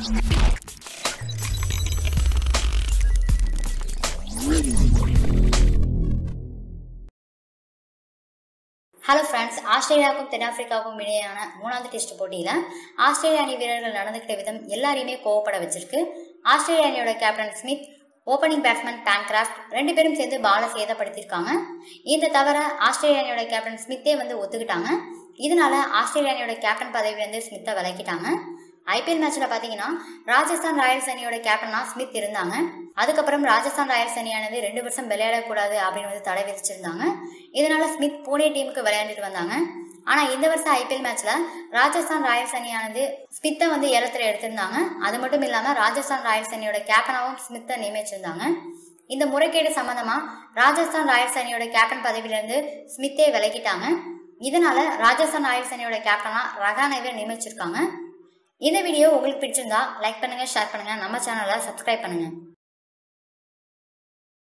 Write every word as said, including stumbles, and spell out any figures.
Hello friends, ஆஸ்திரேலியாவுக்கும் தென்னாப்பிரிக்காவுக்கும் இடையேயான மூணாவது test போட்டியில் ஆஸ்திரேலிய அணி வீரர்கள் நடந்துக்கிட்ட விதம் எல்லாரையுமே கோவப்பட வச்சிருக்கு. ஆஸ்திரேலிய அணியோட captain Smith, opening batsman Bancroft ரெண்டு பேரும் சேர்ந்து பாலை சேதப்படுத்தியிருக்காங்க. இந்த தவிர ஆஸ்திரேலிய அணியோட கேப்டன் ஸ்மித்தே வந்து ஒத்துக்கிட்டாங்க. இதனால ஆஸ்திரேலிய அணியோட கேப்டன் பதவியிலிருந்து ஸ்மித்தை விலக்கிட்டாங்க. ஐபிஎல் மேட்ச்ல பாத்தீங்கன்னா ராஜஸ்தான் ராயல்ஸ் அணியோட கேப்டனா ஸ்மித் இருந்தாங்க. அதுக்கப்புறம் ராஜஸ்தான் ராயல்ஸ் அணியானது ரெண்டு வருஷம் விளையாடக்கூடாது அப்படின்னு வந்து தடை விதிச்சிருந்தாங்க. இதனால ஸ்மித் புனே டீமுக்கு விளையாண்டுட்டு வந்தாங்க. ஆனா இந்த வருஷம் ஐபிஎல் மேட்ச்ல ராஜஸ்தான் ராயல்ஸ் அணியானது ஸ்மித்தை வந்து ஏலத்துல எடுத்திருந்தாங்க. அது மட்டும் இல்லாம ராஜஸ்தான் ராயல்ஸ் அணியோட கேப்டனாவும் ஸ்மித்தை நியமிச்சிருந்தாங்க. இந்த முறைகேடு சம்பந்தமா ராஜஸ்தான் ராயல்ஸ் அணியோட கேப்டன் பதவியிலிருந்து ஸ்மித்தே விலகிட்டாங்க. இதனால ராஜஸ்தான் ராயல்ஸ் அணியோட கேப்டனா ரஹானேவை நியமிச்சிருக்காங்க. இந்த வீடியோ உங்களுக்கு பிடிச்சிருந்தா லைக் பண்ணுங்க, ஷேர் பண்ணுங்க, நம்ம சேனலை சப்ஸ்கிரைப் பண்ணுங்க.